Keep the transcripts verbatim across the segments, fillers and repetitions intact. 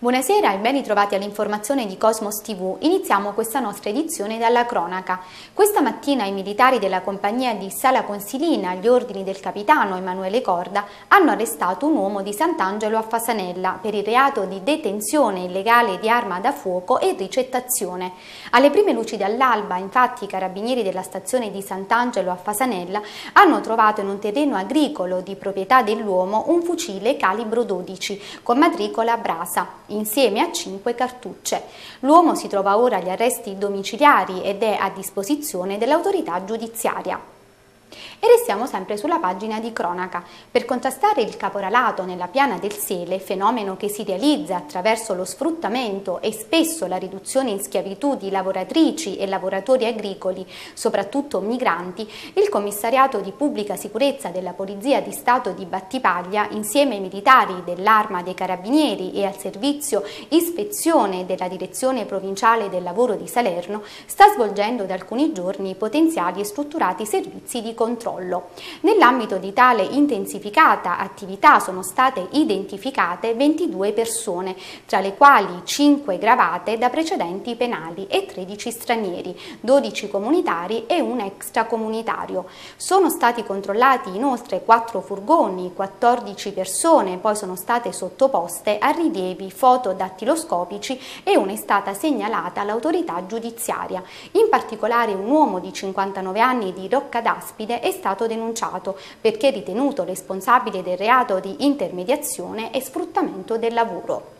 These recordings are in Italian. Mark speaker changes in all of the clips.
Speaker 1: Buonasera e ben ritrovati all'informazione di Cosmos tivù. Iniziamo questa nostra edizione dalla cronaca. Questa mattina i militari della compagnia di Sala Consilina, agli ordini del capitano Emanuele Corda, hanno arrestato un uomo di Sant'Angelo a Fasanella per il reato di detenzione illegale di arma da fuoco e ricettazione. Alle prime luci dall'alba, infatti, i carabinieri della stazione di Sant'Angelo a Fasanella hanno trovato in un terreno agricolo di proprietà dell'uomo un fucile calibro dodici con matricola Brasa, insieme a cinque cartucce. L'uomo si trova ora agli arresti domiciliari ed è a disposizione dell'autorità giudiziaria. E restiamo sempre sulla pagina di cronaca. Per contrastare il caporalato nella piana del Sele, fenomeno che si realizza attraverso lo sfruttamento e spesso la riduzione in schiavitù di lavoratrici e lavoratori agricoli, soprattutto migranti, il Commissariato di Pubblica Sicurezza della Polizia di Stato di Battipaglia, insieme ai militari dell'Arma dei Carabinieri e al servizio ispezione della Direzione Provinciale del Lavoro di Salerno, sta svolgendo da alcuni giorni potenziali e strutturati servizi di controllo. Nell'ambito di tale intensificata attività sono state identificate ventidue persone, tra le quali cinque gravate da precedenti penali e tredici stranieri, dodici comunitari e un extracomunitario. Sono stati controllati inoltre quattro furgoni, quattordici persone poi sono state sottoposte a rilievi fotodattiloscopici e una è stata segnalata all'autorità giudiziaria. In particolare un uomo di cinquantanove anni di Roccaдаspide è stato denunciato perché ritenuto responsabile del reato di intermediazione e sfruttamento del lavoro.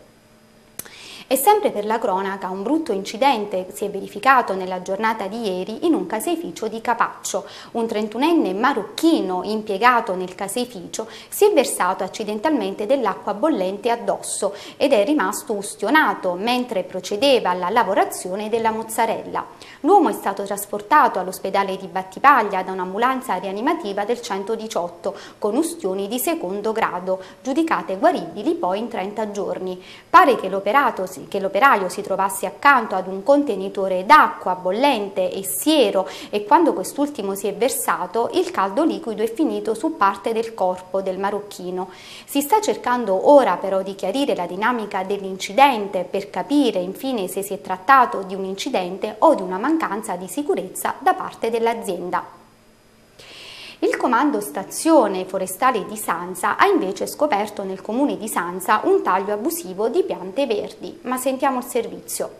Speaker 1: E sempre per la cronaca, un brutto incidente si è verificato nella giornata di ieri in un caseificio di Capaccio. Un trentunenne marocchino impiegato nel caseificio si è versato accidentalmente dell'acqua bollente addosso ed è rimasto ustionato mentre procedeva alla lavorazione della mozzarella. L'uomo è stato trasportato all'ospedale di Battipaglia da un'ambulanza rianimativa del centodiciotto con ustioni di secondo grado, giudicate guaribili poi in trenta giorni. Pare che l'operato si che l'operaio si trovasse accanto ad un contenitore d'acqua bollente e siero e quando quest'ultimo si è versato il caldo liquido è finito su parte del corpo del marocchino. Si sta cercando ora però di chiarire la dinamica dell'incidente per capire infine se si è trattato di un incidente o di una mancanza di sicurezza da parte dell'azienda. Il Comando Stazione Forestale di Sanza ha invece scoperto nel comune di Sanza un taglio abusivo di piante verdi, ma sentiamo il servizio.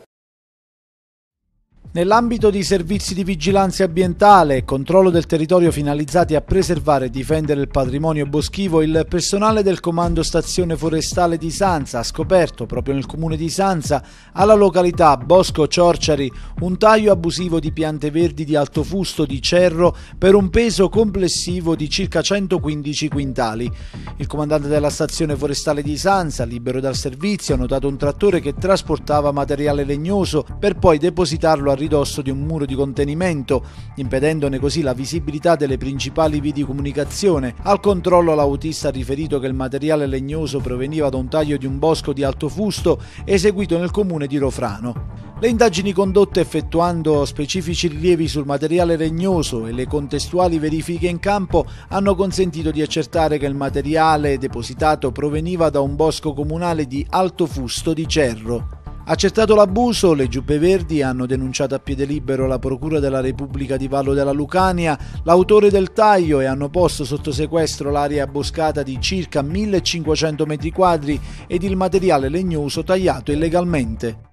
Speaker 2: Nell'ambito di servizi di vigilanza ambientale e controllo del territorio finalizzati a preservare e difendere il patrimonio boschivo, il personale del Comando Stazione Forestale di Sanza ha scoperto, proprio nel comune di Sanza, alla località Bosco Ciorciari, un taglio abusivo di piante verdi di alto fusto di cerro per un peso complessivo di circa centoquindici quintali. Il comandante della Stazione Forestale di Sanza, libero dal servizio, ha notato un trattore che trasportava materiale legnoso per poi depositarlo a ridosso di un muro di contenimento, impedendone così la visibilità delle principali vie di comunicazione. Al controllo l'autista ha riferito che il materiale legnoso proveniva da un taglio di un bosco di alto fusto eseguito nel comune di Rofrano. Le indagini condotte effettuando specifici rilievi sul materiale legnoso e le contestuali verifiche in campo hanno consentito di accertare che il materiale depositato proveniva da un bosco comunale di alto fusto di cerro. Accertato l'abuso, le Giubbe Verdi hanno denunciato a piede libero la Procura della Repubblica di Vallo della Lucania l'autore del taglio e hanno posto sotto sequestro l'area boscata di circa millecinquecento metri quadri ed il materiale legnoso tagliato illegalmente.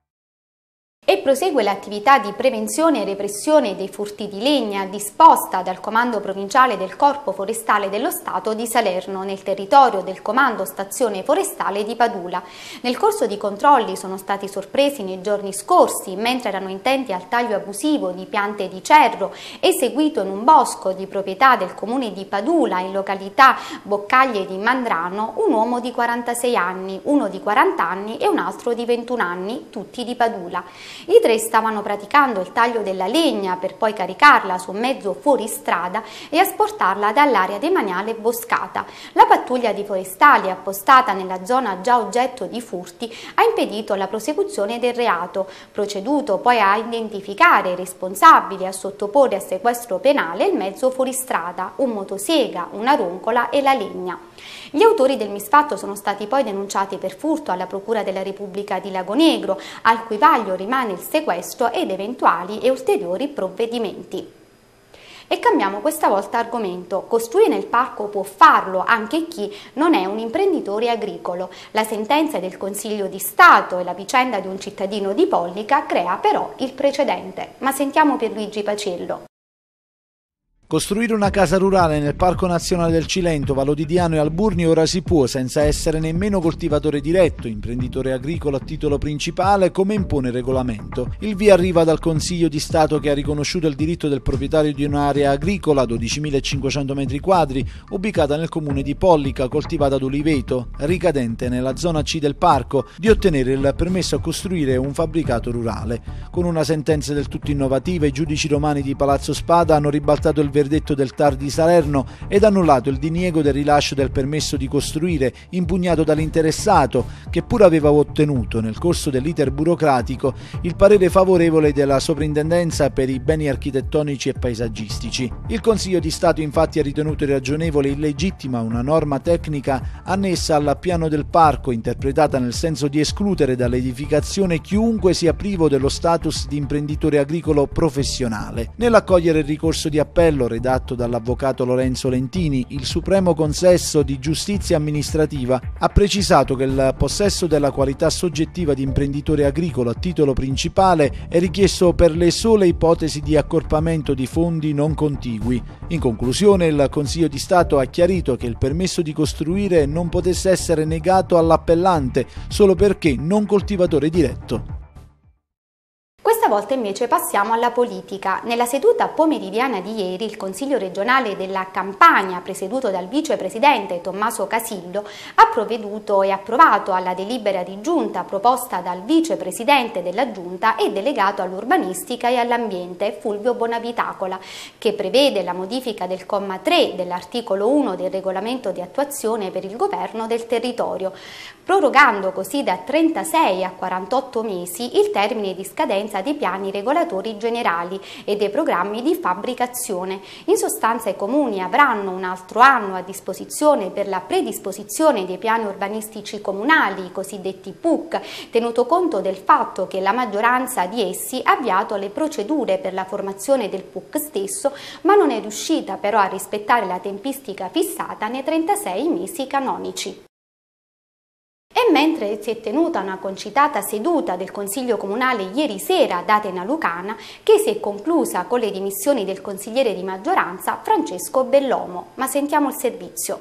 Speaker 1: E prosegue l'attività di prevenzione e repressione dei furti di legna disposta dal Comando Provinciale del Corpo Forestale dello Stato di Salerno nel territorio del Comando Stazione Forestale di Padula. Nel corso di controlli sono stati sorpresi nei giorni scorsi, mentre erano intenti al taglio abusivo di piante di cerro eseguito in un bosco di proprietà del comune di Padula in località Boccaglie di Mandrano, un uomo di quarantasei anni, uno di quaranta anni e un altro di ventuno anni, tutti di Padula. I tre stavano praticando il taglio della legna per poi caricarla su un mezzo fuoristrada e asportarla dall'area demaniale boscata. La pattuglia di forestali appostata nella zona già oggetto di furti ha impedito la prosecuzione del reato, proceduto poi a identificare i responsabili e a sottoporre a sequestro penale il mezzo fuoristrada, un motosega, una roncola e la legna. Gli autori del misfatto sono stati poi denunciati per furto alla Procura della Repubblica di Lagonegro, al cui vaglio rimane il sequestro ed eventuali e ulteriori provvedimenti. E cambiamo questa volta argomento. Costruire nel parco può farlo anche chi non è un imprenditore agricolo. La sentenza del Consiglio di Stato e la vicenda di un cittadino di Pollica crea però il precedente. Ma sentiamo Pierluigi Paciello.
Speaker 2: Costruire una casa rurale nel Parco Nazionale del Cilento, Valodidiano e Alburni ora si può senza essere nemmeno coltivatore diretto, imprenditore agricolo a titolo principale come impone il regolamento. Il via arriva dal Consiglio di Stato che ha riconosciuto il diritto del proprietario di un'area agricola, dodicimilacinquecento metri quadri, ubicata nel comune di Pollica, coltivata ad oliveto, ricadente nella zona C del parco, di ottenere il permesso a costruire un fabbricato rurale. Con una sentenza del tutto innovativa, i giudici romani di Palazzo Spada hanno ribaltato il verdetto del T A R di Salerno ed annullato il diniego del rilascio del permesso di costruire impugnato dall'interessato, che pur aveva ottenuto nel corso dell'iter burocratico il parere favorevole della Soprintendenza per i beni architettonici e paesaggistici. Il Consiglio di Stato infatti ha ritenuto irragionevole e illegittima una norma tecnica annessa al piano del parco, interpretata nel senso di escludere dall'edificazione chiunque sia privo dello status di imprenditore agricolo professionale. Nell'accogliere il ricorso di appello redatto dall'avvocato Lorenzo Lentini, il Supremo Consesso di Giustizia Amministrativa ha precisato che il possesso della qualità soggettiva di imprenditore agricolo a titolo principale è richiesto per le sole ipotesi di accorpamento di fondi non contigui. In conclusione, il Consiglio di Stato ha chiarito che il permesso di costruire non potesse essere negato all'appellante solo perché non coltivatore diretto.
Speaker 1: Questa volta invece passiamo alla politica. Nella seduta pomeridiana di ieri il Consiglio regionale della Campania, presieduto dal vicepresidente Tommaso Casillo, ha provveduto e approvato alla delibera di giunta proposta dal vicepresidente della giunta e delegato all'urbanistica e all'ambiente Fulvio Bonavitacola, che prevede la modifica del comma tre dell'articolo uno del regolamento di attuazione per il governo del territorio, prorogando così da trentasei a quarantotto mesi il termine di scadenza dei piani regolatori generali e dei programmi di fabbricazione. In sostanza i comuni avranno un altro anno a disposizione per la predisposizione dei piani urbanistici comunali, i cosiddetti P U C, tenuto conto del fatto che la maggioranza di essi ha avviato le procedure per la formazione del P U C stesso, ma non è riuscita però a rispettare la tempistica fissata nei trentasei mesi canonici. E mentre si è tenuta una concitata seduta del Consiglio Comunale ieri sera ad Atena Lucana, che si è conclusa con le dimissioni del consigliere di maggioranza Francesco Bellomo. Ma sentiamo il servizio.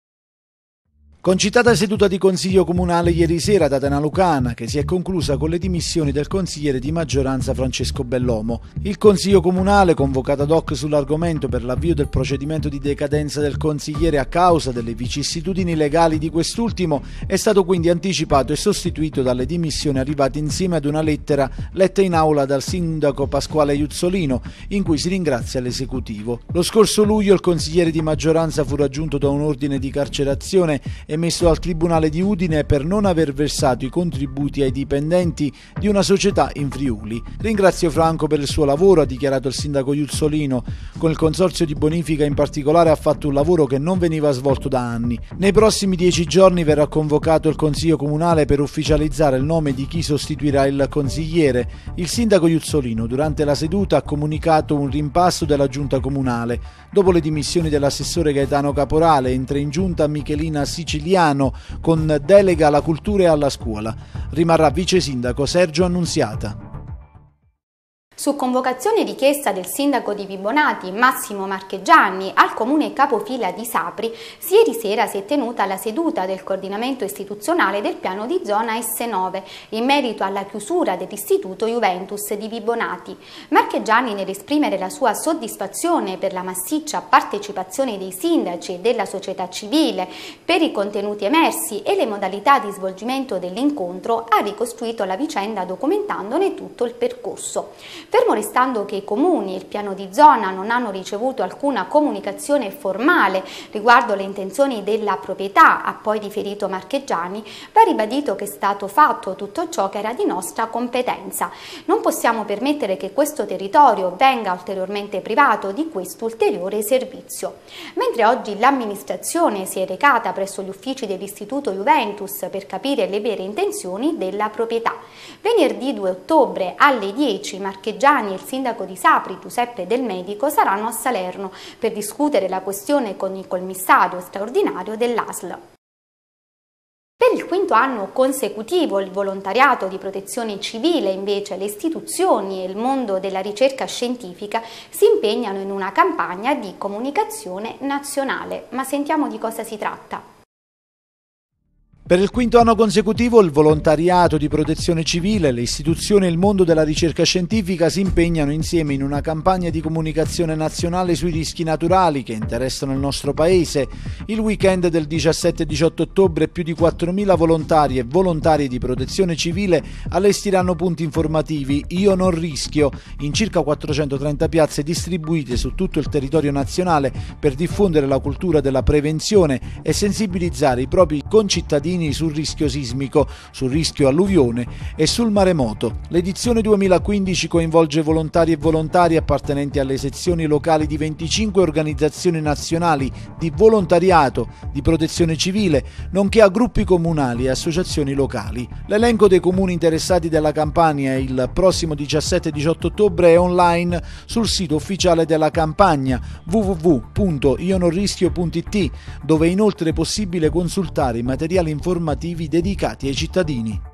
Speaker 2: Concitata seduta di Consiglio Comunale ieri sera ad Atena Lucana, che si è conclusa con le dimissioni del consigliere di maggioranza Francesco Bellomo. Il Consiglio Comunale, convocato ad hoc sull'argomento per l'avvio del procedimento di decadenza del consigliere a causa delle vicissitudini legali di quest'ultimo, è stato quindi anticipato e sostituito dalle dimissioni arrivate insieme ad una lettera letta in aula dal sindaco Pasquale Iuzzolino, in cui si ringrazia l'esecutivo. Lo scorso luglio il consigliere di maggioranza fu raggiunto da un ordine di carcerazione e emesso dal Tribunale di Udine per non aver versato i contributi ai dipendenti di una società in Friuli. Ringrazio Franco per il suo lavoro, ha dichiarato il sindaco Iuzzolino. Con il consorzio di bonifica in particolare ha fatto un lavoro che non veniva svolto da anni. Nei prossimi dieci giorni verrà convocato il Consiglio Comunale per ufficializzare il nome di chi sostituirà il consigliere. Il sindaco Iuzzolino durante la seduta ha comunicato un rimpasto della giunta comunale. Dopo le dimissioni dell'assessore Gaetano Caporale entra in giunta Michelina Siciliano con delega alla cultura e alla scuola. Rimarrà vice sindaco Sergio Annunziata.
Speaker 1: Su convocazione richiesta del sindaco di Vibonati Massimo Marchegiani al comune capofila di Sapri, ieri sera si è tenuta la seduta del coordinamento istituzionale del piano di zona S nove in merito alla chiusura dell'istituto Juventus di Vibonati. Marchegiani, nell'esprimere la sua soddisfazione per la massiccia partecipazione dei sindaci e della società civile, per i contenuti emersi e le modalità di svolgimento dell'incontro, ha ricostruito la vicenda documentandone tutto il percorso. Fermo restando che i comuni e il piano di zona non hanno ricevuto alcuna comunicazione formale riguardo le intenzioni della proprietà, ha poi riferito Marchegiani, va ribadito che è stato fatto tutto ciò che era di nostra competenza. Non possiamo permettere che questo territorio venga ulteriormente privato di questo ulteriore servizio. Mentre oggi l'amministrazione si è recata presso gli uffici dell'istituto Juventus per capire le vere intenzioni della proprietà. Venerdì due ottobre alle dieci Marchegiani e il sindaco di Sapri, Giuseppe Del Medico, saranno a Salerno per discutere la questione con il commissario straordinario dell'A S L. Per il quinto anno consecutivo il volontariato di protezione civile, invece, le istituzioni e il mondo della ricerca scientifica si impegnano in una campagna di comunicazione nazionale. Ma sentiamo di cosa si tratta.
Speaker 2: Per il quinto anno consecutivo il volontariato di protezione civile, le istituzioni e il mondo della ricerca scientifica si impegnano insieme in una campagna di comunicazione nazionale sui rischi naturali che interessano il nostro paese. Il weekend del diciassette e diciotto ottobre più di quattromila volontari e volontari di protezione civile allestiranno punti informativi Io non rischio in circa quattrocentotrenta piazze distribuite su tutto il territorio nazionale per diffondere la cultura della prevenzione e sensibilizzare i propri concittadini sul rischio sismico, sul rischio alluvione e sul maremoto. L'edizione duemilaquindici coinvolge volontari e volontari appartenenti alle sezioni locali di venticinque organizzazioni nazionali di volontariato di protezione civile, nonché a gruppi comunali e associazioni locali. L'elenco dei comuni interessati dalla campagna il prossimo diciassette e diciotto ottobre è online sul sito ufficiale della campagna w w w punto io non rischio punto i t, dove è inoltre possibile consultare i materiali informativi dedicati ai cittadini.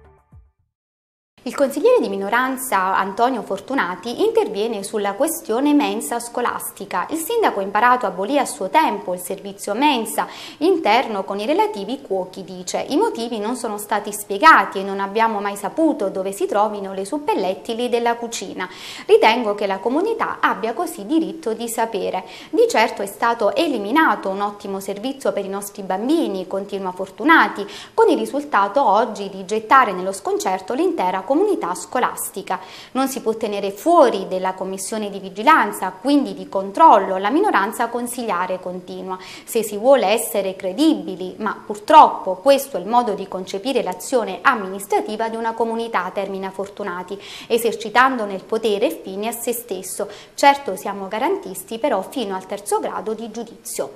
Speaker 1: Il consigliere di minoranza Antonio Fortunati interviene sulla questione mensa scolastica. Il sindaco Imparato abolì a suo tempo il servizio mensa interno con i relativi cuochi, dice. I motivi non sono stati spiegati e non abbiamo mai saputo dove si trovino le suppellettili della cucina. Ritengo che la comunità abbia così diritto di sapere. Di certo è stato eliminato un ottimo servizio per i nostri bambini, continua Fortunati, con il risultato oggi di gettare nello sconcerto l'intera comunità comunità scolastica. Non si può tenere fuori della commissione di vigilanza, quindi di controllo, la minoranza consigliare, continua, se si vuole essere credibili, ma purtroppo questo è il modo di concepire l'azione amministrativa di una comunità, termina Fortunati, esercitandone il potere fine a se stesso. Certo siamo garantisti, però fino al terzo grado di giudizio.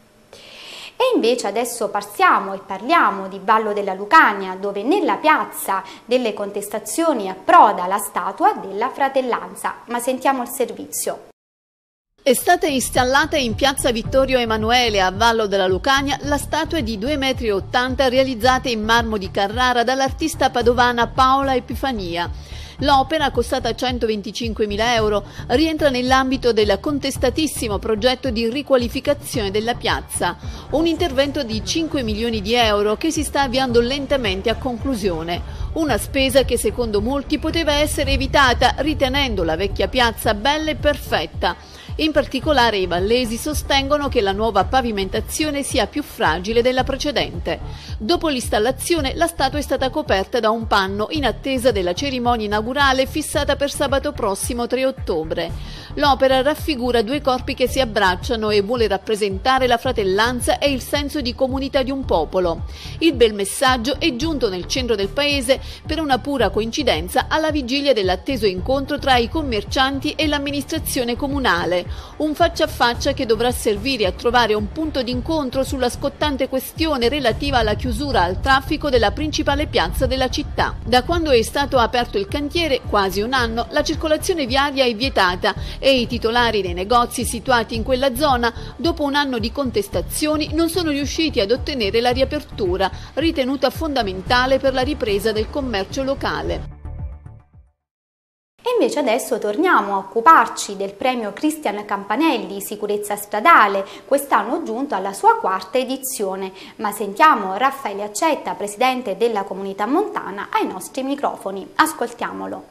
Speaker 1: E invece adesso passiamo e parliamo di Vallo della Lucania, dove nella piazza delle contestazioni approda la statua della Fratellanza. Ma sentiamo il servizio.
Speaker 3: È stata installata in piazza Vittorio Emanuele a Vallo della Lucania la statua di due metri e ottanta realizzata in marmo di Carrara dall'artista padovana Paola Epifania. L'opera, costata centoventicinquemila euro, rientra nell'ambito del contestatissimo progetto di riqualificazione della piazza, un intervento di cinque milioni di euro che si sta avviando lentamente a conclusione. Una spesa che secondo molti poteva essere evitata ritenendo la vecchia piazza bella e perfetta. In particolare i vallesi sostengono che la nuova pavimentazione sia più fragile della precedente. Dopo l'installazione la statua è stata coperta da un panno in attesa della cerimonia inaugurale fissata per sabato prossimo tre ottobre. L'opera raffigura due corpi che si abbracciano e vuole rappresentare la fratellanza e il senso di comunità di un popolo. Il bel messaggio è giunto nel centro del paese per una pura coincidenza alla vigilia dell'atteso incontro tra i commercianti e l'amministrazione comunale. Un faccia a faccia che dovrà servire a trovare un punto d'incontro sulla scottante questione relativa alla chiusura al traffico della principale piazza della città. Da quando è stato aperto il cantiere, quasi un anno, la circolazione viaria è vietata e i titolari dei negozi situati in quella zona, dopo un anno di contestazioni, non sono riusciti ad ottenere la riapertura, ritenuta fondamentale per la ripresa del commercio locale.
Speaker 1: E invece adesso torniamo a occuparci del premio Cristian Campanelli Sicurezza Stradale, quest'anno giunto alla sua quarta edizione, ma sentiamo Raffaele Accetta, presidente della Comunità Montana, ai nostri microfoni. Ascoltiamolo.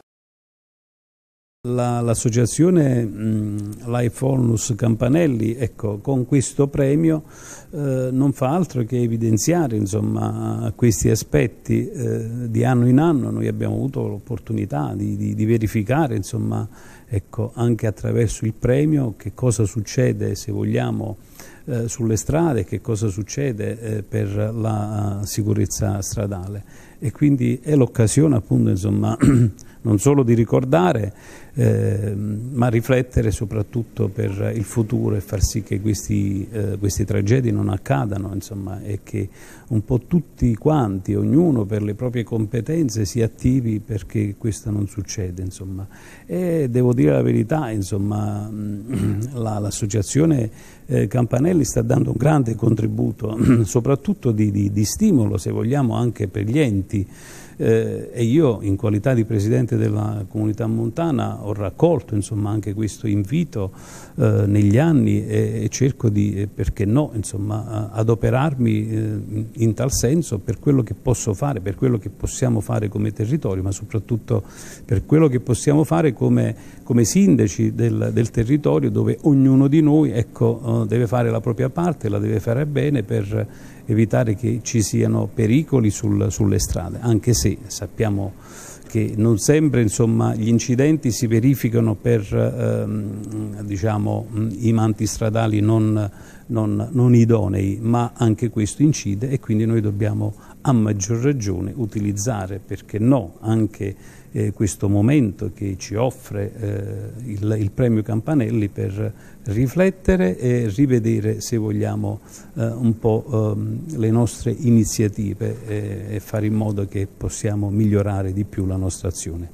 Speaker 4: L'associazione Life Onlus Campanelli, ecco, con questo premio eh, non fa altro che evidenziare, insomma, questi aspetti. Eh, di anno in anno noi abbiamo avuto l'opportunità di, di, di verificare, insomma, ecco, anche attraverso il premio che cosa succede, se vogliamo, eh, sulle strade, che cosa succede eh, per la sicurezza stradale. E quindi è l'occasione, appunto, insomma, non solo di ricordare, eh, ma riflettere soprattutto per il futuro e far sì che questi, eh, queste tragedie non accadano, insomma, e che un po' tutti quanti, ognuno per le proprie competenze, si attivi perché questo non succede, insomma. E devo dire la verità, insomma, l'associazione eh, Campanelli sta dando un grande contributo, soprattutto di, di, di stimolo, se vogliamo, anche per gli enti. Eh, e io, in qualità di presidente della Comunità Montana, ho raccolto, insomma, anche questo invito eh, negli anni e, e cerco di, eh, perché no, insomma, adoperarmi eh, in tal senso per quello che posso fare, per quello che possiamo fare come territorio, ma soprattutto per quello che possiamo fare come, come sindaci del, del territorio, dove ognuno di noi, ecco, eh, deve fare la propria parte, la deve fare bene per evitare che ci siano pericoli sul, sulle strade, anche se sappiamo che non sempre, insomma, gli incidenti si verificano per ehm, diciamo, i manti stradali non, non, non idonei, ma anche questo incide e quindi noi dobbiamo a maggior ragione utilizzare, perché no, anche eh, questo momento che ci offre eh, il, il premio Campanelli per riflettere e rivedere, se vogliamo, eh, un po' eh, le nostre iniziative e, e fare in modo che possiamo migliorare di più la nostra azione.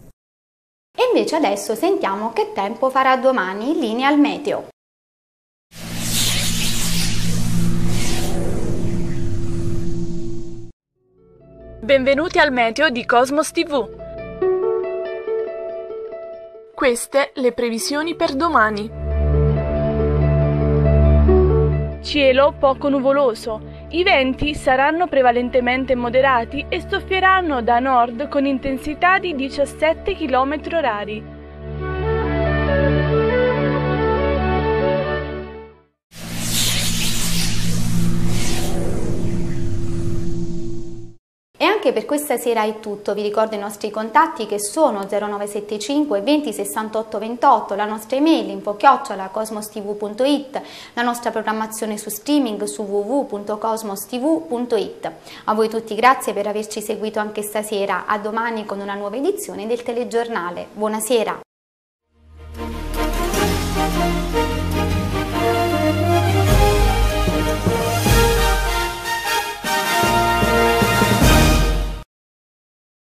Speaker 1: E invece adesso sentiamo che tempo farà domani in linea al meteo.
Speaker 5: Benvenuti al meteo di Cosmos tivù. Queste le previsioni per domani. Cielo poco nuvoloso. I venti saranno prevalentemente moderati e soffieranno da nord con intensità di diciassette chilometri orari.
Speaker 1: E anche per questa sera è tutto. Vi ricordo i nostri contatti che sono zero nove sette cinque venti sessantotto ventotto, la nostra email info chiocciola cosmos tv punto it, la nostra programmazione su streaming su w w w punto cosmos tv punto it. A voi tutti grazie per averci seguito anche stasera. A domani con una nuova edizione del telegiornale. Buonasera.